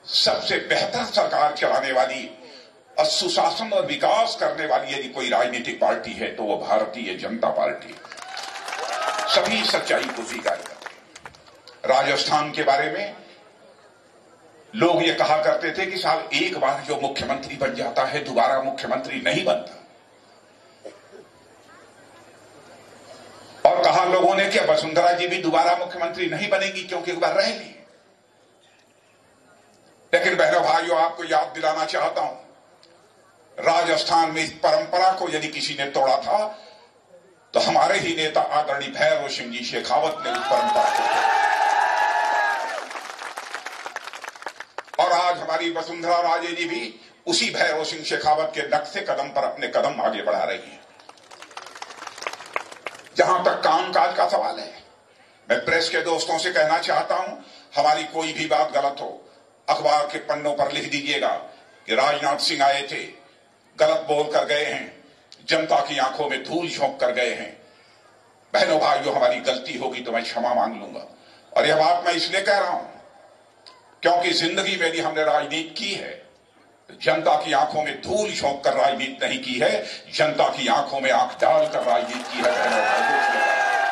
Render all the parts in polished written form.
सबसे बेहतर सरकार चलाने वाली और सुशासन और विकास करने वाली यदि कोई राजनीतिक पार्टी है तो वो भारतीय जनता पार्टी। सभी सच्चाई को स्वीकार करते। राजस्थान के बारे में लोग ये कहा करते थे कि साहब एक बार जो मुख्यमंत्री बन जाता है दोबारा मुख्यमंत्री नहीं बनता, और कहा लोगों ने कि वसुंधरा जी भी दोबारा मुख्यमंत्री नहीं बनेगी क्योंकि एक बार रह ली। लेकिन बहनों भाइयों, आपको याद दिलाना चाहता हूं, राजस्थान में इस परंपरा को यदि किसी ने तोड़ा था तो हमारे ही नेता आदरणीय भैरव सिंह जी शेखावत ने इस परंपरा को तोड़ा। और आज हमारी वसुंधरा राजे जी भी उसी भैरव सिंह शेखावत के नक्शे कदम पर अपने कदम आगे बढ़ा रही हैं। जहां तक कामकाज का सवाल है, मैं प्रेस के दोस्तों से कहना चाहता हूं, हमारी कोई भी बात गलत हो अखबार के पन्नों पर लिख दीजिएगा कि राजनाथ सिंह आए थे, गलत बोल कर गए हैं, जनता की आंखों में धूल झोंक कर गए हैं। बहनों भाइयों, हमारी गलती होगी तो मैं क्षमा मांग लूंगा। और यह बात मैं इसलिए कह रहा हूं क्योंकि जिंदगी में भी हमने राजनीति की है, जनता की आंखों में धूल झोंक कर राजनीति नहीं की है, जनता की आंखों में आंख डालकर राजनीति की है। बहनों भाइयों,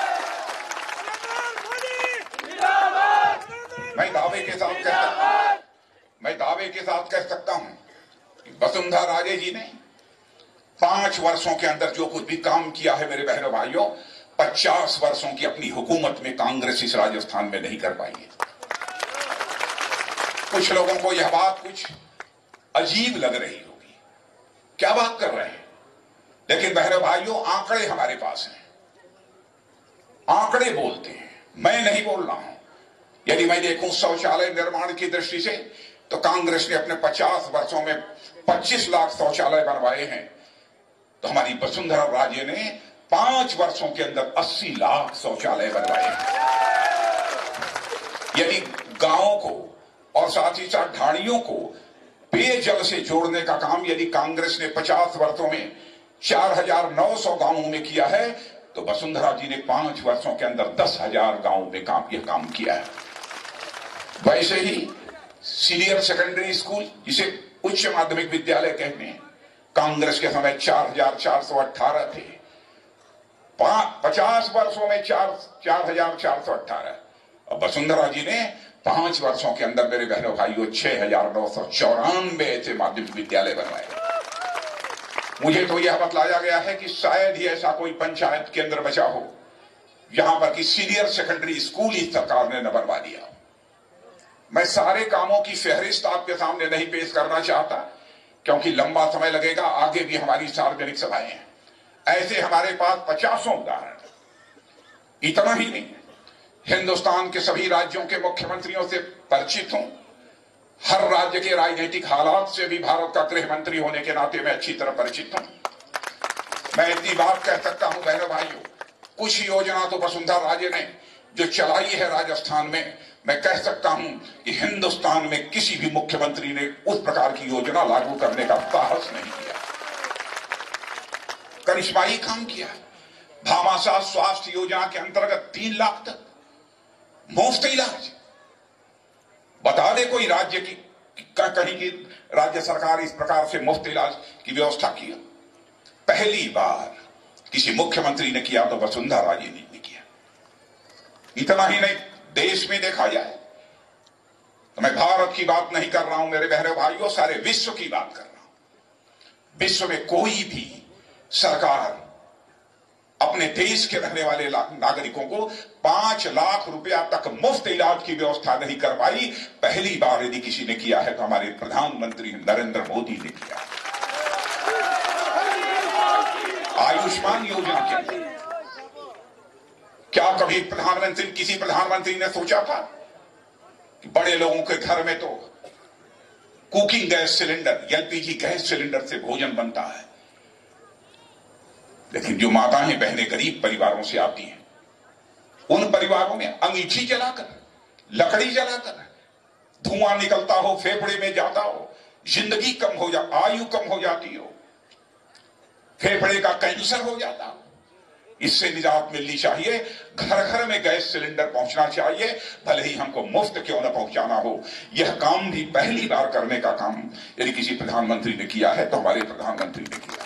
मैं दावे के साथ कह सकता हूं कि वसुंधरा राजे जी ने 5 वर्षों के अंदर जो कुछ भी काम किया है मेरे बहनों भाइयों, 50 वर्षों की अपनी हुकूमत में कांग्रेस इस राजस्थान में नहीं कर पाई है। कुछ लोगों को यह बात कुछ अजीब लग रही होगी, क्या बात कर रहे हैं, लेकिन बहनों भाइयों आंकड़े हमारे पास हैं, आंकड़े बोलते हैं, मैं नहीं बोल रहा हूं। यदि मैं देखूं शौचालय निर्माण की दृष्टि से तो कांग्रेस ने अपने 50 वर्षों में 25 लाख शौचालय बनवाए हैं, तो हमारी वसुंधरा राजे ने 5 वर्षों के अंदर 80 लाख शौचालय बनवाए हैं। यदि गांवों को और साथ ही साथ ढाणियों को पेयजल से जोड़ने का काम यदि कांग्रेस ने 50 वर्षों में 4,900 गांवों में किया है, तो वसुंधरा जी ने 5 वर्षों के अंदर 10,000 गांवों में यह काम किया है। वैसे ही सीनियर सेकेंडरी स्कूल, जिसे उच्च माध्यमिक विद्यालय कहते हैं, कांग्रेस के समय 4,418 थे, 50 वर्षों में 4,418। और वसुंधरा जी ने 5 वर्षों के अंदर मेरे बहनों भाइयों 6,994 ऐसे माध्यमिक विद्यालय बनवाए। मुझे तो यह बतलाया गया है कि शायद ही ऐसा कोई पंचायत केंद्र बचा हो यहां पर कि सीनियर सेकेंडरी स्कूल इस सरकार ने न बनवा दिया। मैं सारे कामों की फहरिस्त आपके सामने नहीं पेश करना चाहता क्योंकि लंबा समय लगेगा, आगे भी हमारी सार्वजनिक सभाएं हैं, ऐसे हमारे पास 50 उदाहरण। इतना ही नहीं, हिंदुस्तान के सभी राज्यों के मुख्यमंत्रियों से परिचित हूं, हर राज्य के राजनीतिक हालात से भी भारत का गृह मंत्री होने के नाते मैं अच्छी तरह परिचित हूं। मैं इतनी बात कह सकता हूं बहनों भाइयों, कुछ योजना तो वसुंधरा राजे ने जो चलाई है राजस्थान में, मैं कह सकता हूं कि हिंदुस्तान में किसी भी मुख्यमंत्री ने उस प्रकार की योजना लागू करने का साहस नहीं किया। करिश्माई काम किया। भामाशाह स्वास्थ्य योजना के अंतर्गत 3 लाख तक मुफ्त इलाज। बता दे कोई राज्य की कहीं की राज्य सरकार इस प्रकार से मुफ्त इलाज की व्यवस्था की। पहली बार किसी मुख्यमंत्री ने किया तो वसुंधरा राजे ने किया। इतना ही नहीं, देश में देखा जाए तो मैं भारत की बात नहीं कर रहा हूं मेरे बहनों भाइयों, सारे विश्व की बात कर रहा हूं। विश्व में कोई भी सरकार अपने देश के रहने वाले नागरिकों को 5 लाख रुपया तक मुफ्त इलाज की व्यवस्था नहीं कर पाई। पहली बार यदि किसी ने किया है तो हमारे प्रधानमंत्री नरेंद्र मोदी ने किया। आयुष्मान योजना के अंदर क्या कभी किसी प्रधानमंत्री ने सोचा था कि बड़े लोगों के घर में तो cooking gas cylinder, LPG gas cylinder से भोजन बनता है, लेकिन जो माताएं बहनें गरीब परिवारों से आती हैं, उन परिवारों में अंगीठी जलाकर, लकड़ी जलाकर धुआं निकलता हो, फेफड़े में जाता हो, जिंदगी कम हो आयु कम हो जाती हो, फेफड़े का कैंसर हो जाता हो, इससे निजात मिलनी चाहिए। घर घर में गैस सिलेंडर पहुंचना चाहिए, भले ही हमको मुफ्त क्यों न पहुंचाना हो। यह काम भी पहली बार करने का काम यदि किसी प्रधानमंत्री ने किया है तो हमारे प्रधानमंत्री ने किया।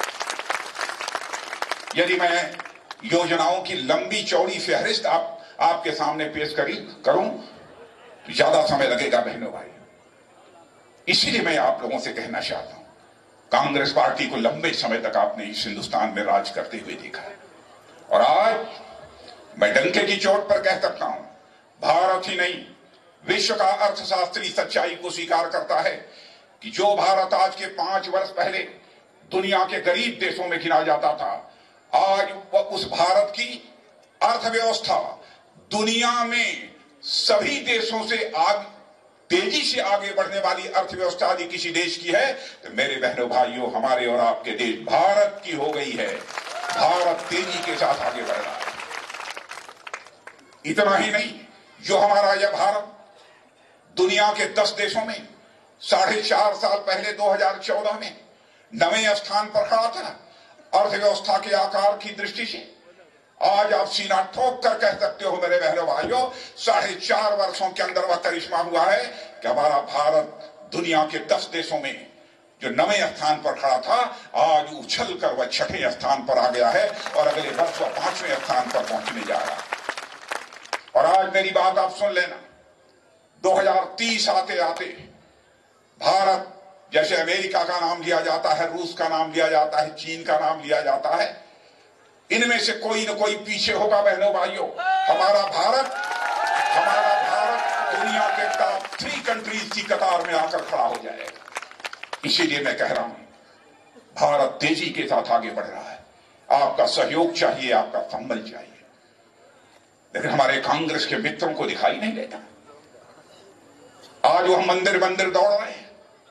यदि मैं योजनाओं की लंबी चौड़ी फहरिस्त आपके सामने पेश करूं तो ज्यादा समय लगेगा बहनों भाई। इसीलिए मैं आप लोगों से कहना चाहता हूं, कांग्रेस पार्टी को लंबे समय तक आपने इस हिंदुस्तान में राज करते हुए देखा है, और आज मैं डंके की चोट पर कह सकता हूं, भारत ही नहीं विश्व का अर्थशास्त्री सच्चाई को स्वीकार करता है कि जो भारत आज के 5 वर्ष पहले दुनिया के गरीब देशों में गिना जाता था, आज उस भारत की अर्थव्यवस्था दुनिया में सभी देशों से तेजी से आगे बढ़ने वाली अर्थव्यवस्था यदि किसी देश की है तो मेरे बहनों भाइयों हमारे और आपके देश भारत की हो गई है। भारत तेजी के साथ आगे बढ़ रहा है। इतना ही नहीं, जो हमारा यह भारत दुनिया के 10 देशों में 4.5 साल पहले 2014 में 9वें स्थान पर खड़ा था अर्थव्यवस्था के आकार की दृष्टि से, आज आप सीना ठोक कर कह सकते हो मेरे बहनों भाइयों 4.5 वर्षों के अंदर वह करिश्मा हुआ है कि हमारा भारत दुनिया के 10 देशों में जो 9वें स्थान पर खड़ा था आज उछल कर वह 6ठे स्थान पर आ गया है और अगले वर्ष वह 5वें स्थान पर पहुंचने जा रहा है। और आज मेरी बात आप सुन लेना, 2030 आते आते भारत, जैसे अमेरिका का नाम लिया जाता है, रूस का नाम लिया जाता है, चीन का नाम लिया जाता है, इनमें से कोई न कोई पीछे होगा बहनों भाइयों। हमारा भारत दुनिया के टॉप 3 कंट्रीज की कतार में आकर खड़ा हो जाएगा। इसीलिए मैं कह रहा हूं, भारत तेजी के साथ आगे बढ़ रहा है। आपका सहयोग चाहिए, आपका संबल चाहिए, लेकिन हमारे कांग्रेस के मित्रों को दिखाई नहीं देता। आज वो हम मंदिर दौड़ रहे हैं।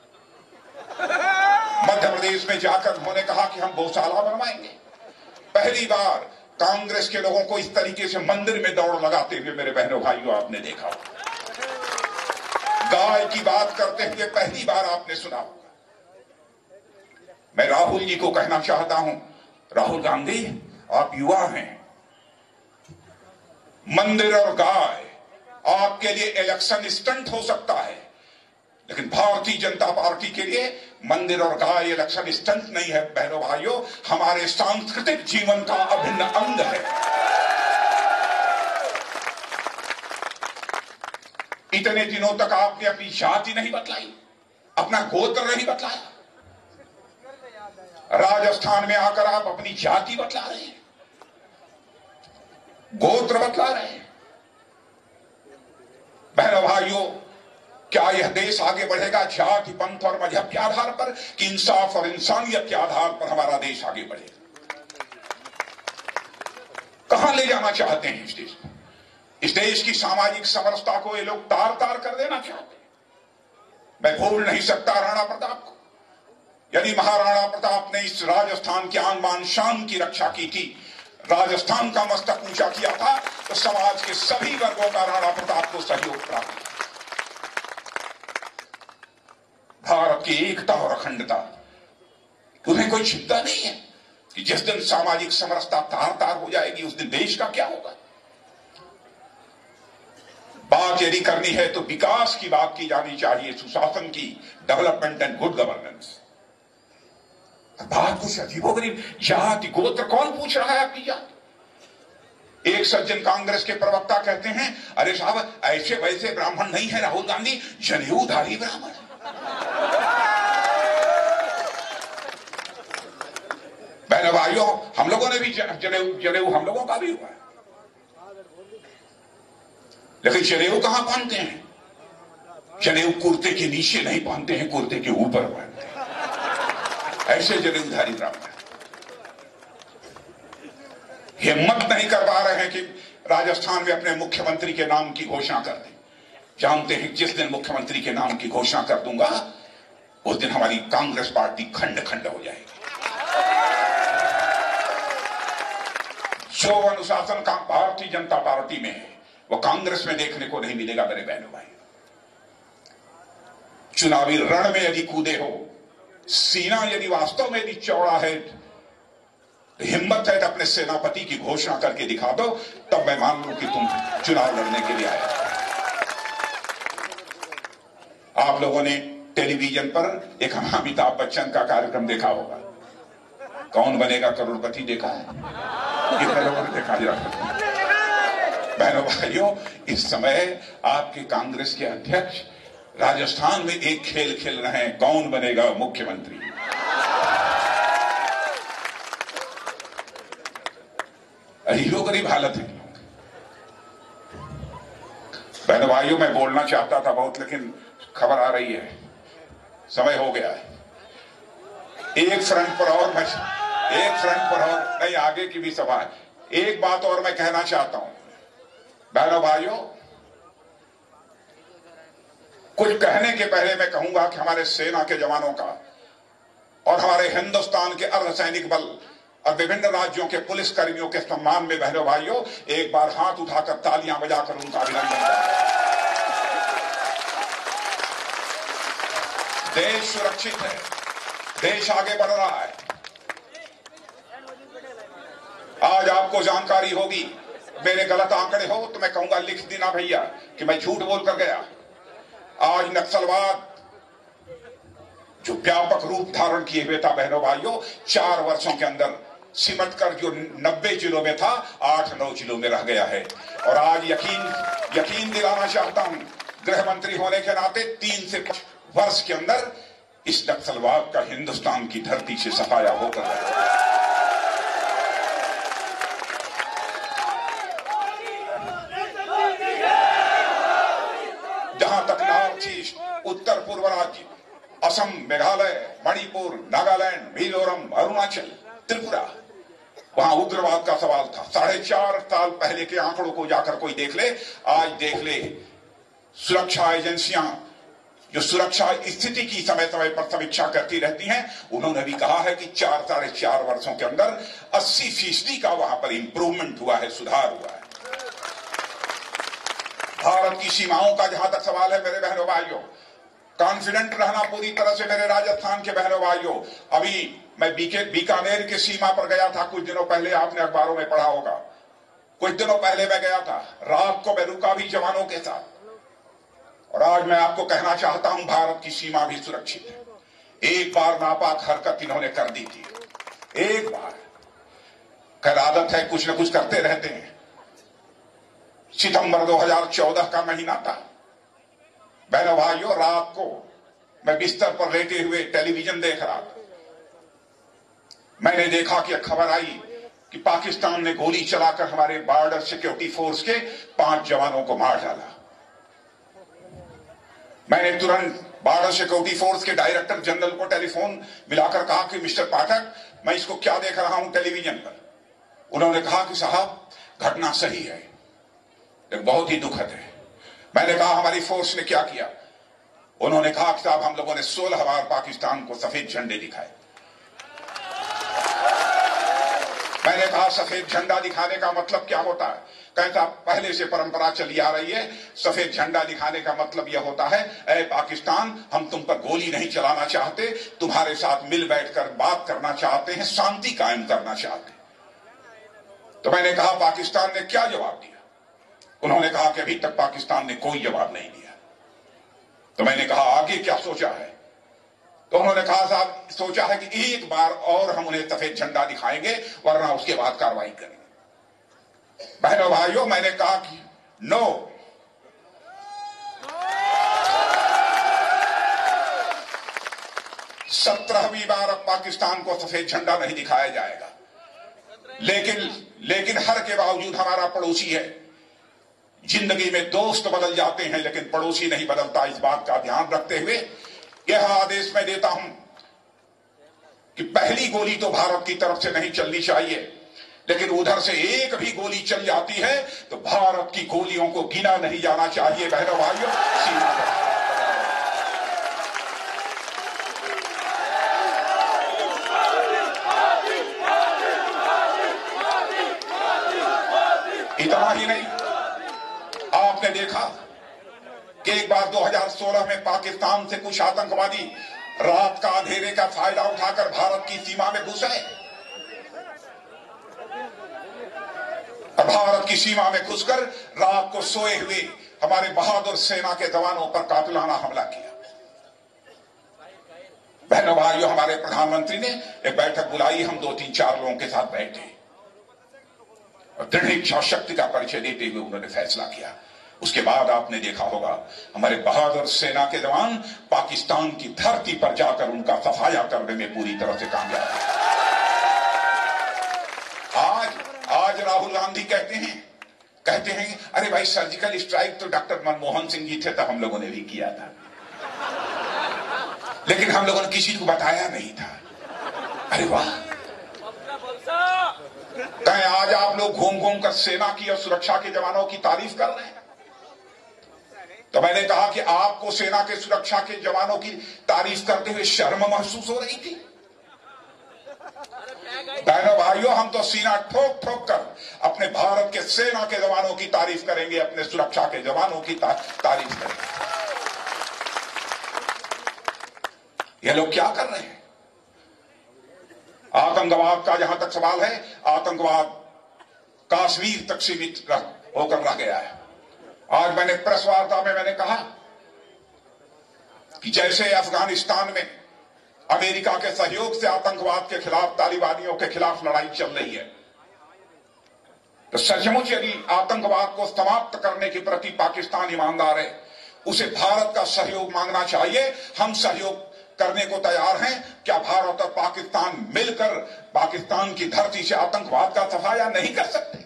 मध्य प्रदेश में जाकर उन्होंने कहा कि हम गौशाला बनवाएंगे। पहली बार कांग्रेस के लोगों को इस तरीके से मंदिर में दौड़ लगाते हुए मेरे बहनों भाइयों आपने देखा होगा। गाय की बात करते हुए पहली बार आपने सुना होगा। मैं राहुल जी को कहना चाहता हूं, राहुल गांधी आप युवा हैं, मंदिर और गाय आपके लिए इलेक्शन स्टंट हो सकता है, लेकिन भारतीय जनता पार्टी के लिए मंदिर और गाय इलेक्शन स्टंट नहीं है बहनों भाइयों, हमारे सांस्कृतिक जीवन का अभिन्न अंग है। इतने दिनों तक आपने अपनी जाति नहीं बतलाई, अपना गोत्र नहीं बतलाया। राजस्थान में आकर आप अपनी जाति बतला रहे हैं, गोत्र बतला रहे हैं। बहनों भाइयों, क्या यह देश आगे बढ़ेगा जाति, पंथ और मजहब के आधार पर कि इंसाफ और इंसानियत के आधार पर हमारा देश आगे बढ़ेगा? कहां ले जाना चाहते हैं इस देश को? इस देश की सामाजिक समरसता को ये लोग तार तार कर देना चाहते हैं। मैं भूल नहीं सकता राणा प्रताप को। यदि महाराणा प्रताप ने इस राजस्थान के आन बान शान की रक्षा की थी, राजस्थान का मस्तक ऊंचा किया था, तो समाज के सभी वर्गों का राणा प्रताप को सहयोग प्राप्त था। भारत की एकता और अखंडता, तुम्हें कोई चिंता नहीं है कि जिस दिन सामाजिक समरसता तार तार हो जाएगी उस दिन देश का क्या होगा? बात यदि करनी है तो विकास की बात की जानी चाहिए, सुशासन की, डेवलपमेंट एंड गुड गवर्नेंस। बात कुछ अजीबोगरीब, जाति गोत्र कौन पूछ रहा है आपकी जाति? एक सज्जन कांग्रेस के प्रवक्ता कहते हैं, अरे साहब ऐसे वैसे ब्राह्मण नहीं है राहुल गांधी, जनेऊधारी ब्राह्मण। बहनों भाइयों, हम लोगों ने भी जनेऊ हम लोगों का भी हुआ है, लेकिन जनेऊ कहां पहनते हैं? जनेऊ कुर्ते के नीचे नहीं पहनते हैं, कुर्ते के ऊपर पहनते हैं। ऐसे जनेऊधारी ब्राह्मण हिम्मत नहीं कर पा रहे हैं कि राजस्थान में अपने मुख्यमंत्री के नाम की घोषणा कर दें। जानते हैं जिस दिन मुख्यमंत्री के नाम की घोषणा कर दूंगा उस दिन हमारी कांग्रेस पार्टी खंड खंड हो जाएगी। जो अनुशासन का भारतीय जनता पार्टी में है वो कांग्रेस में देखने को नहीं मिलेगा मेरे बहनों भाई। चुनावी रण में यदि कूदे हो, सीना यदि वास्तव में यदि चौड़ा है हिम्मत है तो अपने सेनापति की घोषणा करके दिखा दो, तब मैं मान लूं कि तुम चुनाव लड़ने के लिए आए। आप लोगों ने टेलीविजन पर एक अमिताभ बच्चन का कार्यक्रम देखा होगा, कौन बनेगा करोड़पति देखा है? कितने लोगों ने देखा? बहनों भाइयों, इस समय आपके कांग्रेस के अध्यक्ष राजस्थान में एक खेल खेल रहे हैं, कौन बनेगा मुख्यमंत्री। अजीबो गरीब हालत है। बहनों भाइयों, मैं बोलना चाहता था बहुत, लेकिन खबर आ रही है, समय हो गया है। एक फ्रंट पर और नहीं, आगे की भी सभा है। एक बात और मैं कहना चाहता हूं बहनों भाइयों, कुछ कहने के पहले मैं कहूंगा कि हमारे सेना के जवानों का और हमारे हिंदुस्तान के अर्धसैनिक बल और विभिन्न राज्यों के पुलिस कर्मियों के सम्मान में बहनों भाइयों एक बार हाथ उठाकर तालियां बजाकर उनका अभिनंदन करें। देश सुरक्षित है, देश आगे बढ़ रहा है। आज आपको जानकारी होगी, मेरे गलत आंकड़े हो तो मैं कहूंगा लिख देना भैया कि मैं झूठ बोलकर गया। आज नक्सलवाद जो व्यापक रूप धारण किए हुए था बहनों भाइयों, 4 वर्षों के अंदर सिमट कर जो 90 जिलों में था 8-9 जिलों में रह गया है। और आज यकीन दिलाना चाहता हूं, गृह मंत्री होने के नाते 3 से 5 वर्ष के अंदर इस नक्सलवाद का हिंदुस्तान की धरती से सफाया होकर जहां तक नॉर्थ ईस्ट, उत्तर पूर्व राज्य, असम, मेघालय, मणिपुर, नागालैंड, मिजोरम, अरुणाचल, त्रिपुरा, वहां उग्रवाद का सवाल था। 4.5 साल पहले के आंकड़ों को जाकर कोई देख ले, आज देख ले। सुरक्षा एजेंसियां जो सुरक्षा स्थिति की समय समय पर समीक्षा करती रहती हैं, उन्होंने भी कहा है कि 4-4.5 वर्षों के अंदर 80% का वहां पर इंप्रूवमेंट हुआ है, सुधार हुआ है। भारत की सीमाओं का जहां तक सवाल है मेरे बहनों भाइयों, कॉन्फिडेंट रहना पूरी तरह से मेरे राजस्थान के बहनों भाइयों। अभी मैं बीकानेर की सीमा पर गया था कुछ दिनों पहले, आपने अखबारों में पढ़ा होगा। कुछ दिनों पहले मैं गया था, रात को मैं रुका भी जवानों के साथ। और आज मैं आपको कहना चाहता हूं, भारत की सीमा भी सुरक्षित है। एक बार नापाक हरकत इन्होंने कर दी थी, एक बार। खैर आदत है, कुछ न कुछ करते रहते हैं। सितंबर 2014 का महीना था बहनों भाइयों, रात को मैं बिस्तर पर लेटे हुए टेलीविजन देख रहा था। मैंने देखा कि खबर आई कि पाकिस्तान ने गोली चलाकर हमारे बॉर्डर सिक्योरिटी फोर्स के 5 जवानों को मार डाला। मैंने तुरंत बॉर्डर सिक्योरिटी फोर्स के डायरेक्टर जनरल को टेलीफोन मिलाकर कहा कि मिस्टर पाठक, मैं इसको क्या देख रहा हूं टेलीविजन पर। उन्होंने कहा कि साहब घटना सही है, लेकिन बहुत ही दुखद है। मैंने कहा हमारी फोर्स ने क्या किया? उन्होंने कहा कि साहब हम लोगों ने 16 बार पाकिस्तान को सफेद झंडे दिखाए। मैंने कहा सफेद झंडा दिखाने का मतलब क्या होता है? कहता पहले से परंपरा चली आ रही है, सफेद झंडा दिखाने का मतलब यह होता है, ऐ पाकिस्तान, हम तुम पर गोली नहीं चलाना चाहते, तुम्हारे साथ मिल बैठकर बात करना चाहते हैं, शांति कायम करना चाहते हैं। तो मैंने कहा पाकिस्तान ने क्या जवाब दिया? उन्होंने कहा कि अभी तक पाकिस्तान ने कोई जवाब नहीं दिया। तो मैंने कहा आगे क्या सोचा है? तो उन्होंने कहा साहब सोचा है कि एक बार और हम उन्हें सफेद झंडा दिखाएंगे, वरना उसके बाद कार्रवाई करेंगे। बहनों भाइयों, मैंने कहा कि नो, 17वीं बार अब पाकिस्तान को सफेद झंडा नहीं दिखाया जाएगा। लेकिन हर के बावजूद हमारा पड़ोसी है। जिंदगी में दोस्त बदल जाते हैं लेकिन पड़ोसी नहीं बदलता। इस बात का ध्यान रखते हुए यह आदेश मैं देता हूं कि पहली गोली तो भारत की तरफ से नहीं चलनी चाहिए, लेकिन उधर से एक भी गोली चल जाती है तो भारत की गोलियों को गिना नहीं जाना चाहिए। बहनों भाइयों, सीमा पर इतना ही नहीं, आपने देखा कि एक बार 2016 में पाकिस्तान से कुछ आतंकवादी रात का अंधेरे का फायदा उठाकर भारत की सीमा में घुस आए। और भारत की सीमा में घुसकर रात को सोए हुए हमारे बहादुर सेना के जवानों पर कातिलाना हमला किया। बहनों भाइयों, हमारे प्रधानमंत्री ने एक बैठक बुलाई, हम 2-3-4 लोगों के साथ बैठे और दृढ़ इच्छा शक्ति का परिचय देते हुए उन्होंने फैसला किया। उसके बाद आपने देखा होगा हमारे बहादुर सेना के जवान पाकिस्तान की धरती पर जाकर उनका सफाया करने में पूरी तरह से कामयाब है। आज राहुल गांधी कहते हैं अरे भाई, सर्जिकल स्ट्राइक तो डॉक्टर मनमोहन सिंह जी थे तब हम लोगों ने भी किया था, लेकिन हम लोगों ने किसी को बताया नहीं था। अरे वाह, कहें आज आप लोग घूम घूम कर सेना की और सुरक्षा के जवानों की तारीफ कर रहे हैं। तो मैंने कहा कि आपको सेना के सुरक्षा के जवानों की तारीफ करते हुए शर्म महसूस हो रही थी। बहनों भाइयों, हम तो सीना ठोक ठोक कर अपने भारत के सेना के जवानों की तारीफ करेंगे, अपने सुरक्षा के जवानों की तारीफ करेंगे। ये लोग क्या कर रहे हैं? आतंकवाद का जहां तक सवाल है, आतंकवाद कश्मीर तक सीमित होकर रह गया है। आज मैंने प्रेस वार्ता में मैंने कहा कि जैसे अफगानिस्तान में अमेरिका के सहयोग से आतंकवाद के खिलाफ, तालिबानियों के खिलाफ लड़ाई चल रही है, तो सचमुच यदि आतंकवाद को समाप्त करने के प्रति पाकिस्तान ईमानदार है, उसे भारत का सहयोग मांगना चाहिए। हम सहयोग करने को तैयार हैं। क्या भारत और पाकिस्तान मिलकर पाकिस्तान की धरती से आतंकवाद का सफाया नहीं कर सकते?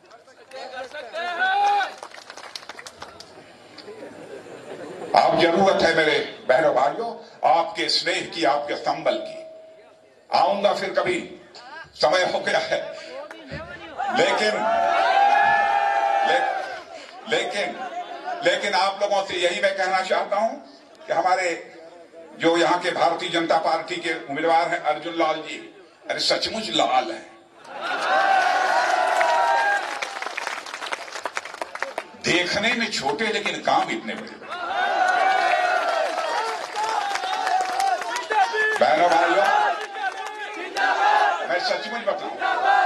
अब जरूरत है मेरे बहनों भाइयों आपके स्नेह की, आपके संबल की। आऊंगा फिर कभी, समय हो गया है, लेकिन आप लोगों से यही मैं कहना चाहता हूं कि हमारे जो यहां के भारतीय जनता पार्टी के उम्मीदवार हैं अर्जुन लाल जी, अरे सचमुच लाल हैं, देखने में छोटे लेकिन काम इतने बड़े। बहनों भाइयों, मैं सचमुच बताऊं,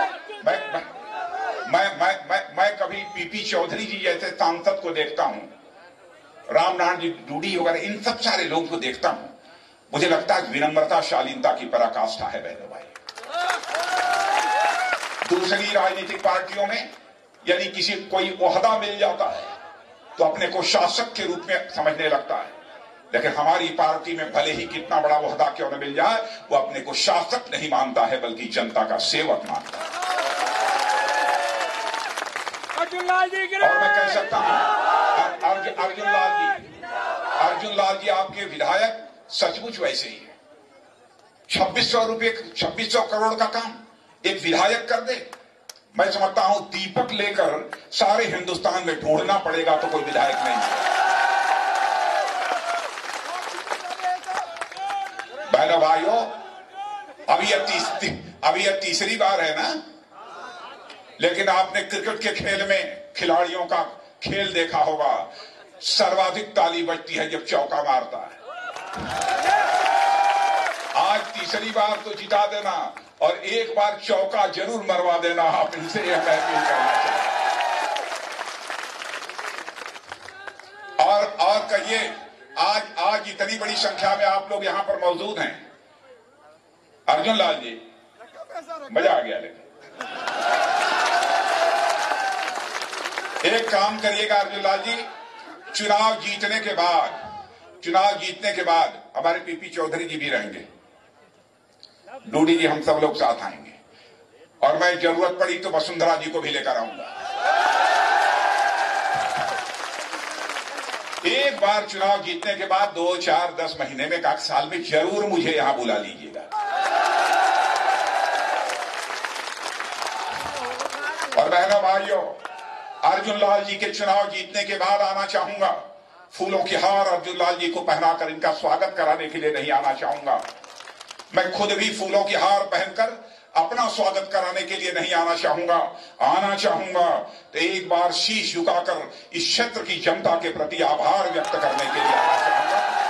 मैं कभी पीपी चौधरी जी जैसे सांसद को देखता हूं, रामनारायण जी डूडी वगैरह, इन सब सारे लोगों को देखता हूं, मुझे लगता है विनम्रता, शालीनता की पराकाष्ठा है। बहनों भाई, दूसरी राजनीतिक पार्टियों में यदि किसी कोई ओहदा मिल जाता है तो अपने को शासक के रूप में समझने लगता है, लेकिन हमारी पार्टी में भले ही कितना बड़ा ओहदा क्यों न मिल जाए, वो अपने को शासक नहीं मानता है बल्कि जनता का सेवक मानता है। और मैं कह सकता हूं अर्जुन लाल जी आपके विधायक सचमुच वैसे ही है। 2600 करोड़ का काम एक विधायक कर दे, मैं समझता हूं दीपक लेकर सारे हिंदुस्तान में ढूंढना पड़ेगा तो कोई विधायक नहीं है। बहनों भाइयों, अभी यह तीसरी बार है ना, लेकिन आपने क्रिकेट के खेल में खिलाड़ियों का खेल देखा होगा, सर्वाधिक ताली बजती है जब चौका मारता है। आज तीसरी बार तो जिता देना और एक बार चौका जरूर मरवा देना, आप इनसे यह अपील करना चाहिए। और कहिए, आज इतनी बड़ी संख्या में आप लोग यहां पर मौजूद हैं। अर्जुन लाल जी, मजा आ गया। लेकिन एक काम करिएगा अर्जुन लाल जी, चुनाव जीतने के बाद हमारे पीपी चौधरी जी भी रहेंगे, डूडी जी, हम सब लोग साथ आएंगे, और मैं जरूरत पड़ी तो वसुंधरा जी को भी लेकर आऊंगा। एक बार चुनाव जीतने के बाद 2, 4, 10 महीने में, 1 साल में जरूर मुझे यहां बुला लीजिएगा। और बहनों भाइयों, अर्जुन लाल जी के चुनाव जीतने के बाद आना चाहूंगा। फूलों की हार अर्जुन लाल जी को पहनाकर इनका स्वागत कराने के लिए नहीं आना चाहूंगा, मैं खुद भी फूलों की हार पहनकर अपना स्वागत कराने के लिए नहीं आना चाहूंगा तो एक बार शीश झुकाकर इस क्षेत्र की जनता के प्रति आभार व्यक्त करने के लिए आना चाहूंगा।